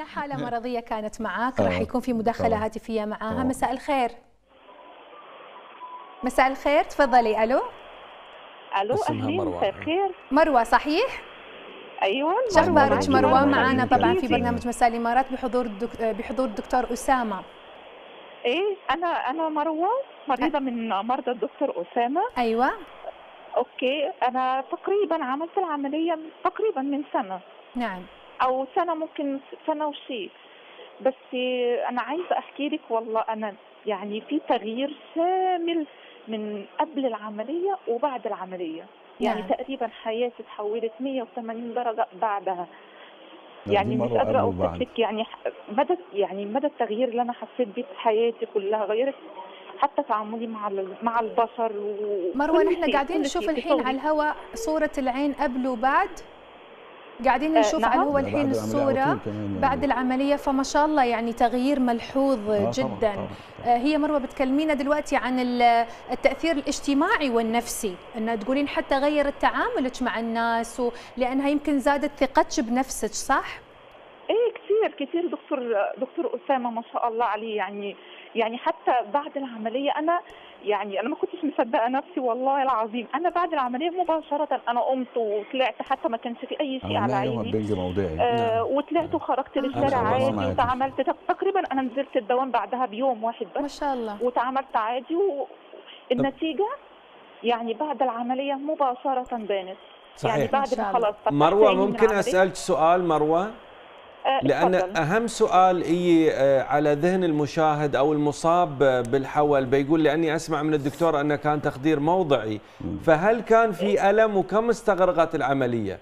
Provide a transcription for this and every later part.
حالة مرضية كانت معاك، راح يكون في مداخلة هاتفية معاها. مساء الخير. مساء الخير، تفضلي. الو. الو، اهلين، مساء الخير. مروة صحيح؟ ايوه. شو اخبارك مروة؟ معنا طبعا في برنامج مساء الامارات بحضور الدكتور أسامة. ايه، انا مروة، مريضة من مرضى الدكتور أسامة. ايوه. اوكي، انا تقريبا عملت العملية تقريبا من سنة. نعم. او سنة، ممكن سنة وشيء. بس انا عايزة احكي لك، والله انا يعني في تغيير شامل من قبل العملية وبعد العملية. يعني تقريبا حياتي تحولت 180 درجة بعدها. يعني مش قادرة اوصف لك يعني مدى التغيير اللي انا حسيت بيه في حياتي كلها. غيرت حتى تعاملي مع البشر. مروة، نحن قاعدين نشوف الحين على الهواء صورة العين قبل وبعد. قاعدين نشوف على الهواء الحين الصورة بعد العملية، فما شاء الله يعني تغيير ملحوظ جدا. طبعاً. هي مروة بتكلمينا دلوقتي عن التأثير الاجتماعي والنفسي، انها تقولين حتى غيرت تعاملك مع الناس، لأنها يمكن زادت ثقتك بنفسك، صح؟ ايه، كثير دكتور أسامة ما شاء الله عليه. يعني حتى بعد العملية أنا ما كنتش مصدقة نفسي والله العظيم. أنا بعد العملية مباشرة أنا قمت وطلعت، حتى ما كانش في أي شيء على عيني. بنج موضعي. وطلعت وخرجت للشارع عادي، وتعاملت تقريبا. أنا نزلت الدوام بعدها بيوم واحد بس. ما شاء الله. وتعاملت عادي، والنتيجة يعني بعد العملية مباشرة بانت. صحيح. يعني بعد ما خلاص. مروة، ممكن أسألك سؤال مروة؟ لأن أهم سؤال على ذهن المشاهد أو المصاب بالحول بيقول، لأني أسمع من الدكتور أنه كان تخدير موضعي، فهل كان في ألم وكم استغرقت العملية؟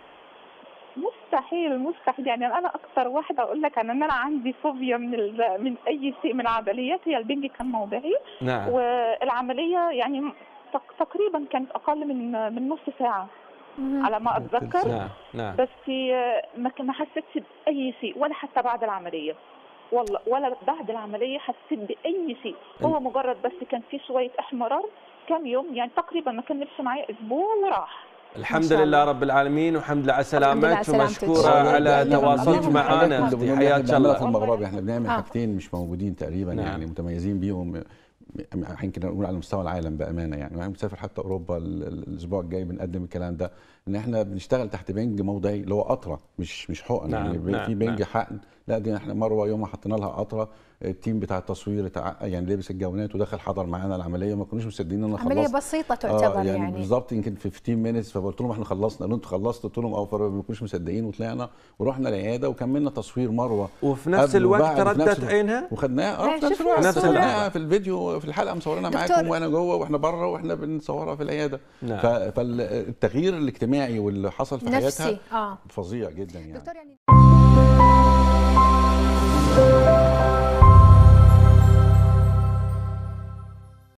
مستحيل. يعني أنا أكثر واحدة أقول لك أن أنا عندي فوبيا من أي شيء من العمليات. هي البنج كان موضعي. نعم. والعملية يعني تقريبا كانت أقل من نص ساعة على ما أتذكر. نعم. بس ما حسيتش بأي شيء، ولا حتى بعد العملية والله، ولا بعد العملية حسيت بأي شيء. هو مجرد بس كان في شوية احمرار كم يوم، يعني تقريبا ما كان نفسه معي أسبوع وراح. الحمد لله رب العالمين، وحمد لله على سلامتك، ومشكورة على تواصلك معنا في حياة الله. في المغرب احنا بنعمل حاجتين مش موجودين تقريبا. نعم. يعني متميزين بيهم، يمكن نقول على مستوى العالم بامانه. يعني مسافر حتى اوروبا الاسبوع الجاي بنقدم الكلام ده، ان احنا بنشتغل تحت بنج موضعي اللي هو قطره، مش حقن. نعم. يعني في بنج حقن. لا، دي احنا مروه يوم ما حطينا لها قطره، التيم بتاع التصوير يعني لابس الجوانات ودخل حضر معانا العمليه. ما كناش مصدقين ان انا خلصت. عمليه بسيطه تعتبر يعني بالظبط يمكن في 15 مينتس. فقلت لهم احنا خلصنا. قالوا انتوا خلصتوا؟ قلت لهم ما كناش مصدقين. وطلعنا ورحنا العياده وكملنا تصوير مروه، وفي نفس الوقت ردت عينها وخدناها في نفس الوقت. صورناها في الفيديو، في الحلقه مصورينها معاكم وانا جوه واحنا بره واحنا بنصورها في العياده. نعم. فالتغيير الاجتماعي واللي حصل في حياتها فظيع جدا يعني.